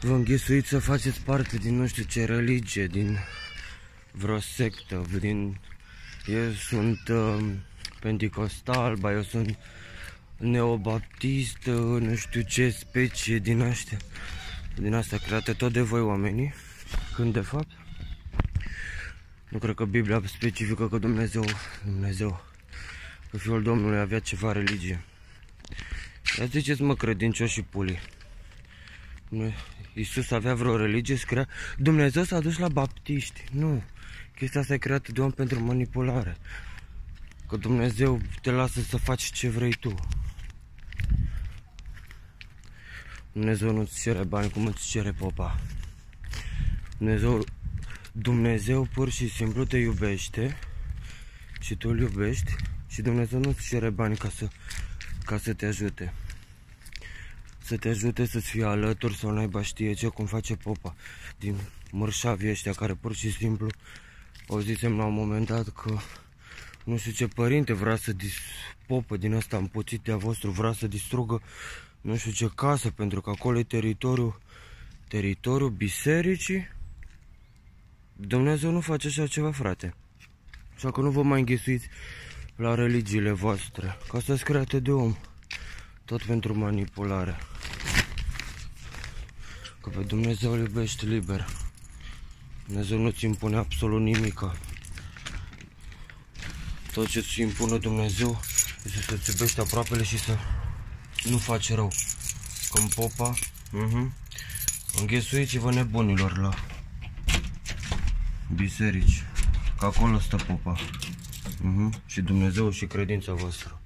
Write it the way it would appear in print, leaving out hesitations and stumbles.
vă înghesuiți să faceți parte din nu știu ce religie, din vreo sectă, eu sunt pentecostal, eu sunt neobaptist, nu știu ce specie din astea create tot de voi oamenii, când de fapt nu cred că Biblia specifică că Dumnezeu, că Fiul Domnului avea ceva religie. Ia ziceți, mă, credincioși și pulii, Iisus avea vreo religie, scria, Dumnezeu s-a dus la baptiști. Nu, chestia asta e creată de om pentru manipulare. Că Dumnezeu te lasă să faci ce vrei tu. Dumnezeu nu-ți cere bani cum îți cere popa. Dumnezeu pur și simplu te iubește și tu îl iubești și Dumnezeu nu-ți cere bani ca să te ajute. Să te ajute să-ți fie alături sau n-ai știe ce, cum face popa din mărșavii ăștia care pur și simplu auzisem la un moment dat că nu știu ce părinte vrea să popă din asta împuțit de-a vostru, vrea să distrugă nu știu ce casă, pentru că acolo e teritoriul bisericii. Dumnezeu nu face așa ceva, frate. Așa că nu vă mai înghesuiți la religiile voastre, că asta-s create de om, tot pentru manipulare. Că pe Dumnezeu îl iubești liber. Dumnezeu nu-ți impune absolut nimica. Tot ce ți impune Dumnezeu este să-ți iubești aproapele și să nu faci rău. Când popa, înghesuiți-vă nebunilor la biserici, că acolo stă popa. Și Dumnezeu și credința voastră.